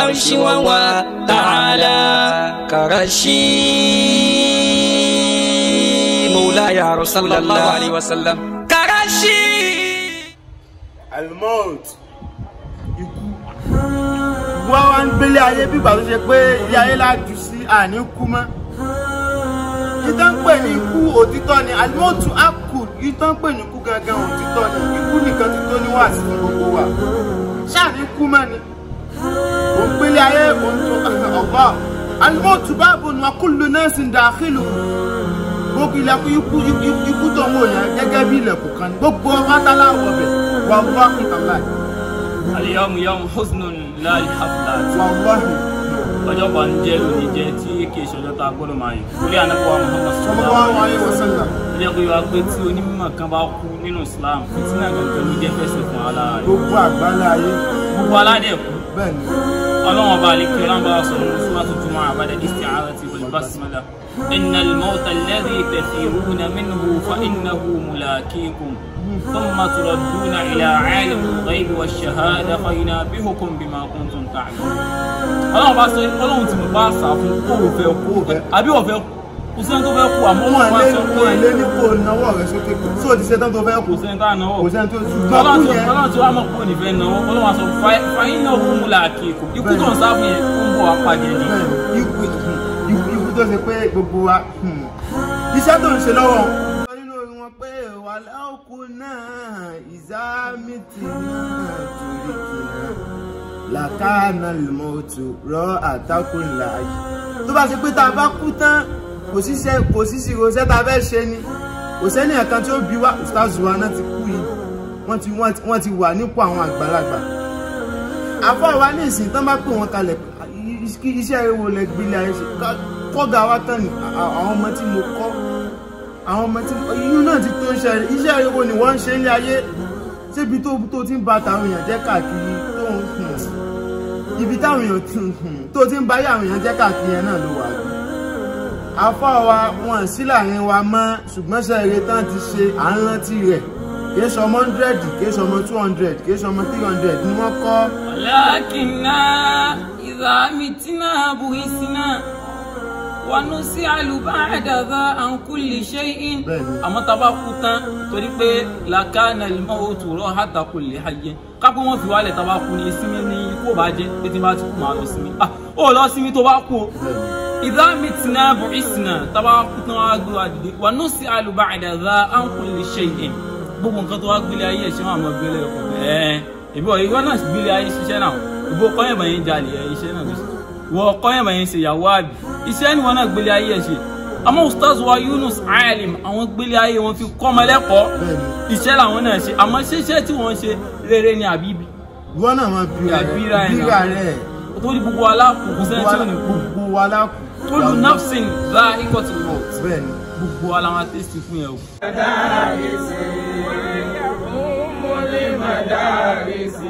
العرش وهو تعالى كرشي مولاي يا رسول الله عليه وسلم كرشي الموت وان بلي ayé bí bá ṣe pé ilé ayé la jù sí àní kú mọ́ ìtàn pè ní ikú òtítọ́ ni alimotu akul ìtàn pè ní ikú gangan òtítọ́ ni ikú nìkan ti tó ní wá sí gbogbo wa ṣáà ní kú mọ́ ni ó ń gbélé ayé òun tó Allah alimotu babun wa kullu nasin dakhilu gbogbo ilẹ̀kùn ikú tó ń wò yẹn gẹ́gẹ́ bí ilẹ̀kùn kan gbogbo mátálá wọ̀ bẹ̀ wà wá kí kàlá اليوم يوم حزن لا الحفلات والله ọjọ́ kan jẹ́ lónìí jẹ́ tí kì í ṣọjọ́ tá gbọ́dọ̀ máa yìn torí ànábọ̀wá Muhammad sallallahu alaihi wasallam ilé ẹ̀kọ́ yóò pé tí onímọ̀ kan bá kú nínú Islam fìtínà gangan ló jẹ́ fẹsẹ̀ fún aláàrẹ gbogbo àgbálá ayé gbogbo aládẹ̀ kú bẹ́ẹ̀ ni ọlọ́run ọba àlekí ọlọ́run bá sọ̀rọ̀ ní sọ́mọ́tò jùmọ̀ àbádà isti'arati wal basmala innal mawta alladhi tafiruna minhu fa innahu mulaqikum ثم تردون إلى عالم الغيب والشهادة فينبئكم بما كنتم تعملون. Ọlọ́run bá sọ Ọlọ́run tí mo bá sá fún kó o fẹ́ kú àbí o fẹ́ kú sẹ́ni tó fẹ́ kú àmọ́ wọ́n máa sọ pé ilé ní kò náwó rẹ̀ sókè sí òdì sẹ́ni tó fẹ́ kú kò sẹ́ni tá náwó kò sẹ́ni tó Ọlọ́run tí wàá mọ̀ kó o nífẹ̀ẹ́ náwó Ọlọ́run wá sọ فإنه ملاقيكم ikú tó ń sá fún yẹn ó ń bọ̀ wá pàdé ni. Ikú tó ṣe pé gbogbo wa iṣẹ́ tó ń ṣe lọ́wọ́ pé wàláòkú náà ìzámìtì náà tùrìkìnà làkàánà lèmọ́tò rọ àtàkùn láàyè tó bá ṣe pé tá a bá kú tán kò sí ìrọ̀ṣẹ́ tá a fẹ́ ṣe ni kò sẹ́ni ẹ̀kan tí ó bí wá ustaz wa náà ti kú yìí wọ́n ti wà nípò àwọn àgbàlagbà àfọwà ní ìsìn tán bá pè wọ́n kalẹ̀ iṣẹ́ ewo lẹ gbélé ayé ṣe kọ́gà wa tán ni àwọn ọmọ tí mo kọ́ àwọn ọmọ tí inú náà ti tó iṣẹ́ ewo ni wọ́n ń ṣe ilé ayé síbi tó ti ń ba tàwọn èèyàn jẹ́ káàkiri tó ń ibi táwọn èèyàn tó ti ń bá yà àwọn èèyàn jẹ́ káàkiri yẹn náà ló wà ní àfọwà wọn sí láàrin wa mọ́ ṣùgbọ́n ṣe eré tán ti ṣe à ń rántí rẹ̀ kìí ṣọmọ 100 kìí ṣọmọ 200 kìí ṣọmọ 300 ni wọ́n kọ́. lakinna idha mitna buhisna wa nus'alu ba'da dha an kulli shay'in. àmọ́ tá bá kú tán torí pé lakana al-mawtu rahata kulli hayyin kápẹ́ wọ́n fi wálẹ̀ tá bá kú ní ìsinmi ní ikú ò bá jẹ́ pé tí bá ti kú máa lọ sinmi ó lọ sinmi tó bá kú o. idha mitna buhisna tá bá kú tán wá gbé wa dìde wa nus'alu ba'da dha an kulli shay'in gbogbo nǹkan tó wá gbélé ayé ẹ̀ṣẹ́ wọn àmọ́ gbélé ẹ̀kọ́ bẹ́ẹ̀ ìwọ náà gbélé ayé ṣiṣẹ́ náà ìbò kọ́yẹ̀bà yẹn jalè iṣẹ́ náà ló ṣe wọ́n kọ́yẹ̀bà yẹn ṣe ìyàwó àbí iṣẹ́ ni wọn náà gbélé ayé ẹ̀ṣẹ́ àmọ́ ustaz wa Yunus Alim àwọn gbélé ayé wọn fi kọ́ ọmọlẹ́kọ̀ọ́ iṣẹ́ làwọn náà ṣe àmọ́ ṣiṣẹ́ tí wọ́n ṣe rere ni àbíbi ìwọ náà máa bíra rẹ̀ tó ní gbogbo alákùnkù sẹ́ni tí ò ní kú gbogbo alákùnkù kullu nafsin dha'iqatul maut gbogbo aláwọn àtẹ́sí fún yẹn o.